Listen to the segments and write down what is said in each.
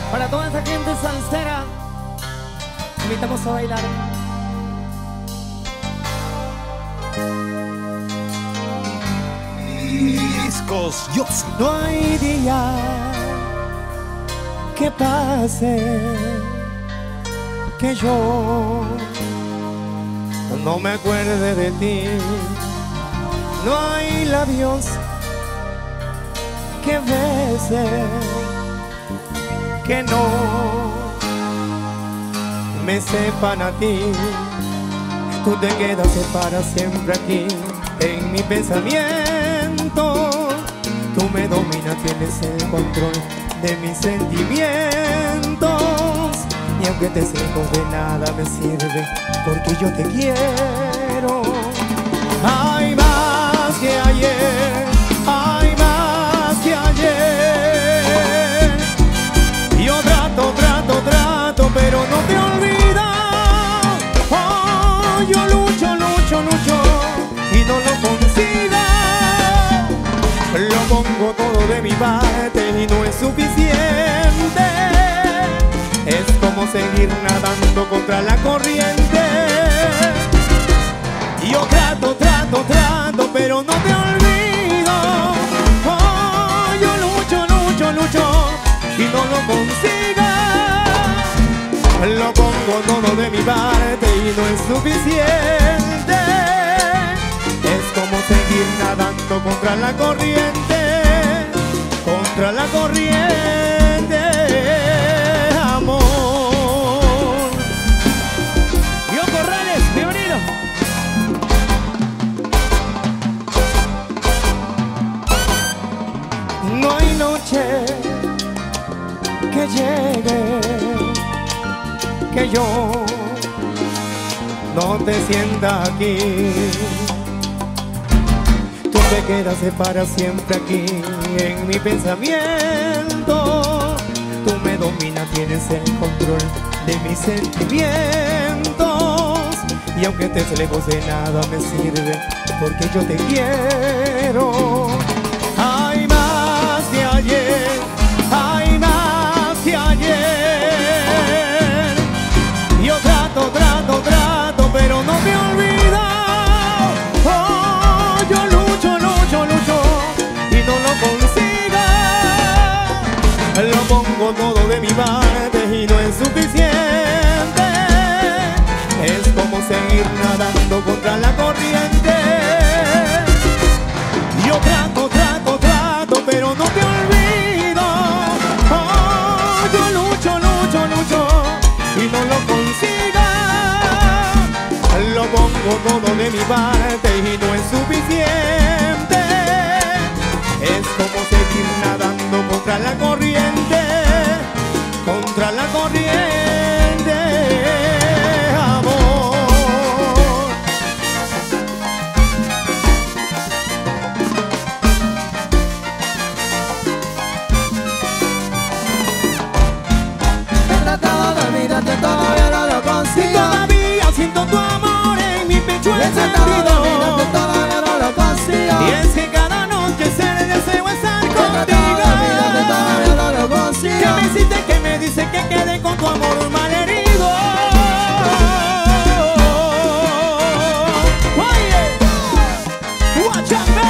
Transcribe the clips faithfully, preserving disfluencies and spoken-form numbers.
Para toda esa gente salsera, invitamos a bailar. Discos Yopsi. No hay día que pase que yo no me acuerde de ti. No hay labios que bese que no me sepan a ti. Tú te quedas para siempre aquí en mi pensamiento. Tú me dominas, tienes el control de mis sentimientos. Y aunque te lejos de nada me sirve, porque yo te quiero. Hay más que ayer, hay más que ayer. Yo trato, trato, trato, pero no te olvido. Oh, yo lucho, lucho, lucho y no lo consigo. Lo pongo todo de mi parte y no es suficiente. Es como seguir nadando contra la corriente. Yo trato, trato, trato, pero no te olvido. Oh, yo lucho, lucho, lucho y no lo consigo. Lo pongo todo de mi parte y no es suficiente. Es como seguir nadando contra la corriente, contra la corriente, amor. Yo Corrales, bienvenido. No hay noche que llegue que yo no te sienta aquí. Tú te quedas para siempre aquí en mi pensamiento. Tú me dominas, tienes el control de mis sentimientos. Y aunque estés lejos de nada me sirve, porque yo te quiero. Hay más que ayer, hay más que ayer. Yo trato, trato, trato, pero no me olvido. Oh, yo lucho, lucho, lucho y no lo consigo. Lo pongo todo de mi parte y no es suficiente. Es como seguir nadando contra la corriente. Yo trato, trato, trato, pero no te olvido. Oh, yo lucho, lucho, lucho y no lo consigo. Lo pongo todo de mi parte y no es suficiente. Es como seguir nadando contra la corriente, contra la corriente, amor. He tratado de olvidarte, todavía no lo Y consigo. todavía siento tu amor en mi pecho He tratado de encendido. olvidarte, todavía no lo consigo. Y es que cada noche se le deseo estar He tratado de olvidarte, contigo. todavía no lo Que consigo. me hiciste, que me dice que quede con tu amor malherido. Oye, guachape.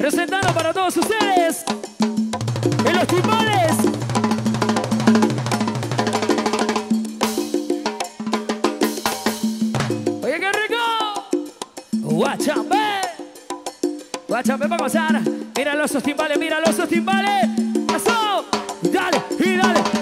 Presentando para todos ustedes en los timbales. Oye, qué rico. Guachapé. Guachapé para gozar. Míralo esos timbales, míralo esos timbales. Eso. Dale y dale.